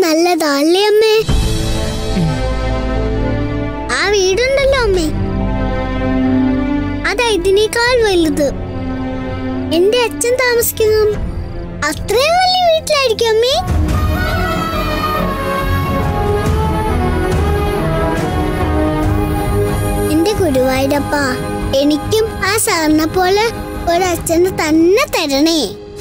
നല്ലതല്ലേ അമ്മേ? ആ വീടുണ്ടല്ലോ അമ്മേ, അതാ ഇതിനേക്കാൾ വലുത്. എന്റെ അച്ഛൻ താമസിക്കുന്നു അത്രയും വലിയ വീട്ടിലായിരിക്കും അമ്മേ. എന്റെ ഗുരുവായൂരപ്പ, എനിക്കും ആ സാറിനെ പോലെ ഒരച്ഛനെ തന്നെ തരണേ.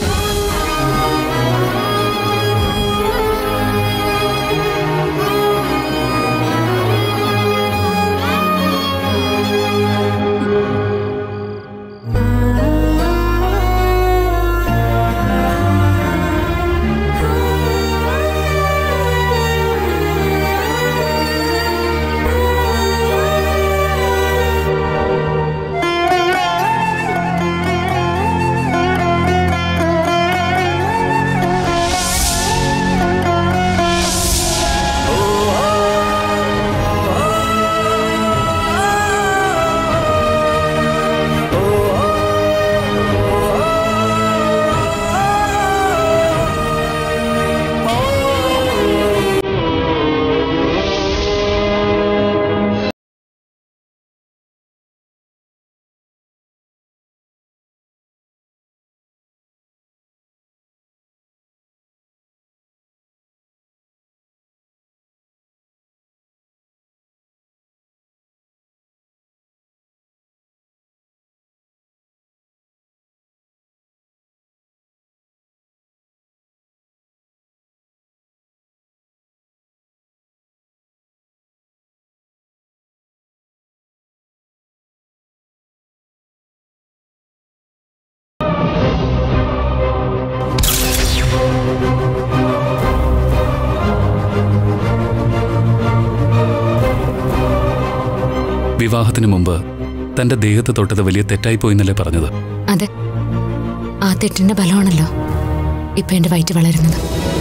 വിവാഹത്തിന് മുമ്പ് തന്റെ ദേഹത്ത് തൊട്ടത് വലിയ തെറ്റായി പോയിന്നല്ലേ പറഞ്ഞത്? അതെ, ആ തെറ്റിന്റെ ബലമാണല്ലോ ഇപ്പൊ എന്റെ വയറ്റ് വളരുന്നത്.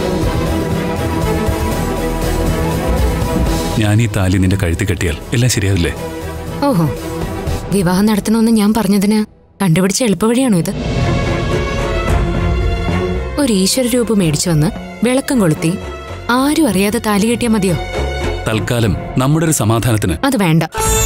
ഞാൻ ഈ താലി നിന്റെ കഴുത്തി കെട്ടിയാൽ എല്ലാം ശരിയാവില്ലേ? ഓഹോ, വിവാഹം നടത്തണമെന്ന് ഞാൻ പറഞ്ഞതിന് കണ്ടുപിടിച്ച എളുപ്പവഴിയാണോ ഇത്? ഒരു ഈശ്വര രൂപം മേടിച്ചു വന്ന് വിളക്കം കൊളുത്തി ആരും അറിയാതെ താലി കെട്ടിയാൽ മതിയോ? തൽക്കാലം നമ്മുടെ ഒരു സമാധാനത്തിന് അത് വേണ്ട.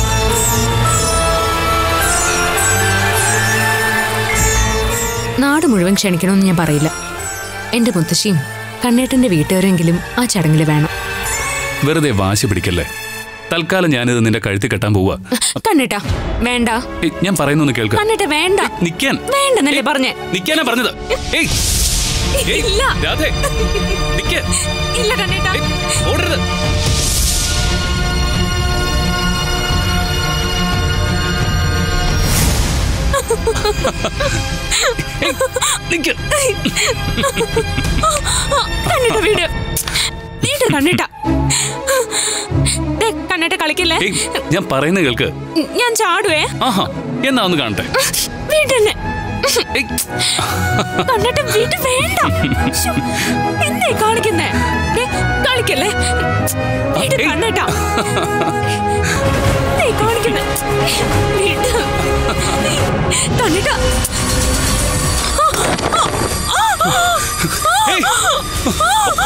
നാട് മുഴുവൻ ക്ഷണിക്കണമെന്ന് ഞാൻ പറയില്ല. എന്റെ മുത്തശ്ശിയും കണ്ണേട്ടന്റെ വീട്ടുകാരെങ്കിലും ആ ചടങ്ങിൽ വേണം. വെറുതെ വാശി പിടിക്കല്ലേ. തൽക്കാലം ഞാനിത് നിന്റെ കഴുത്തി കെട്ടാൻ പോവാ. കണ്ണേട്ടാ വേണ്ട. ഞാൻ പറയുന്നൊന്ന് കേൾക്ക. കണ്ണേട്ട വേണ്ട. നിക്കാൻ വേണ്ടെന്നല്ലേ പറഞ്ഞേ? നിക്കാനാ പറഞ്ഞത്. ഇല്ല ഇല്ല കണ്ണേട്ടാ, ഓടരുത്. കണ്ണേട്ട വീട് വീട് കണ്ണേട്ട കണ്ണേട്ട കളിക്കല്ലേ. ഞാൻ പറയുന്ന കേൾക്ക്. ഞാൻ ചാടുവേ. ആഹാ, എന്നാ ഒന്ന് കാണട്ടെ. വീടന്നെ കണ്ണേട്ട വീട് വേണ്ട. എന്തേ കാണിക്കുന്നേ? കളിക്കല്ലേ വീട് കണ്ണേട്ട. കാണിക്കുന്നേ വീട് കണ്ണേട്ട.